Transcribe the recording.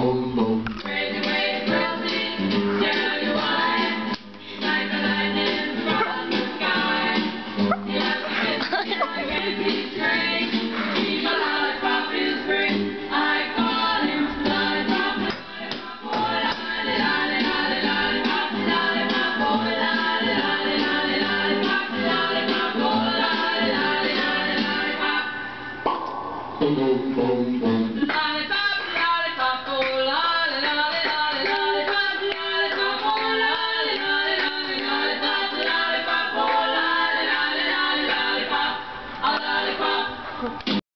Crazy waves roasting, tell you why. Like the lightning from the sky. You have to kiss me like empty train. Keep a lollipop is free. I call him lollipop, lollipop, oh lolly, lolly, lolly, lollipop, lollipop, oh lolly, lolly, lolly, lollipop, lollipop, oh lolly, lolly, lolly, lollipop.